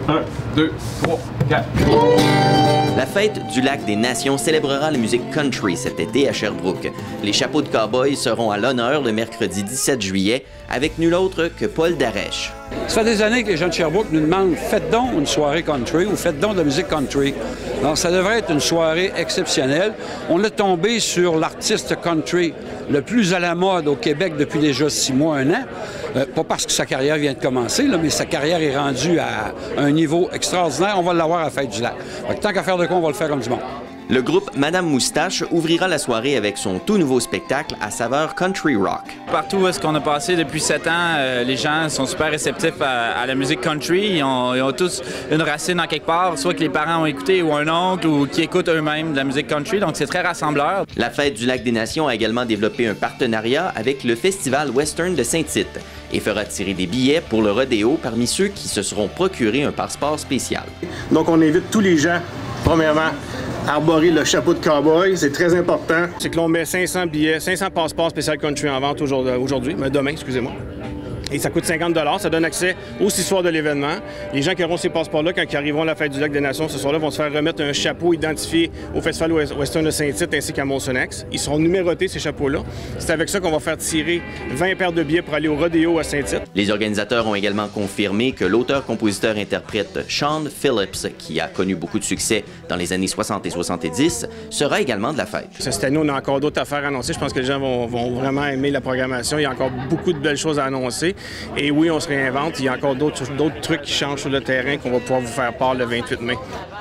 1, 2, 3, 4. La fête du Lac des Nations célébrera la musique country cet été à Sherbrooke. Les chapeaux de cow-boy seront à l'honneur le mercredi 17 juillet avec nul autre que Paul Darèche. Ça fait des années que les gens de Sherbrooke nous demandent « Faites donc une soirée country » ou « Faites donc de la musique country ». Donc, ça devrait être une soirée exceptionnelle. On est tombé sur l'artiste country le plus à la mode au Québec depuis déjà 6 mois, 1 an. Pas parce que sa carrière vient de commencer, là, mais sa carrière est rendue à un niveau extraordinaire. On va l'avoir à la Fête du Lac. Tant qu'à faire de quoi, on va le faire comme du monde. Le groupe Madame Moustache ouvrira la soirée avec son tout nouveau spectacle à saveur country rock. Partout où est-ce qu'on a passé depuis 7 ans, les gens sont super réceptifs à la musique country. Ils ont tous une racine en quelque part, soit que les parents ont écouté ou un oncle ou qui écoutent eux-mêmes de la musique country. Donc c'est très rassembleur. La Fête du Lac des Nations a également développé un partenariat avec le Festival Western de Saint-Tite et fera tirer des billets pour le rodéo parmi ceux qui se seront procurés un passeport spécial. Donc on invite tous les gens, premièrement, arborer le chapeau de cowboy, c'est très important. C'est que l'on met 500 billets, 500 passeports spécial country en vente aujourd'hui, mais demain, excusez-moi. Et ça coûte 50 $. Ça donne accès aux 6 soirs de l'événement. Les gens qui auront ces passeports-là, quand ils arriveront à la Fête du Lac des Nations ce soir-là, vont se faire remettre un chapeau identifié au Festival Western de Saint-Tite ainsi qu'à Monsonex. Ils seront numérotés, ces chapeaux-là. C'est avec ça qu'on va faire tirer 20 paires de billets pour aller au rodéo à Saint-Tite. Les organisateurs ont également confirmé que l'auteur-compositeur-interprète Sean Phillips, qui a connu beaucoup de succès dans les années 60 et 70, sera également de la fête. Cette année, on a encore d'autres affaires à annoncer. Je pense que les gens vont vraiment aimer la programmation. Il y a encore beaucoup de belles choses à annoncer. Et oui, on se réinvente. Il y a encore d'autres trucs qui changent sur le terrain qu'on va pouvoir vous faire part le 28 mai.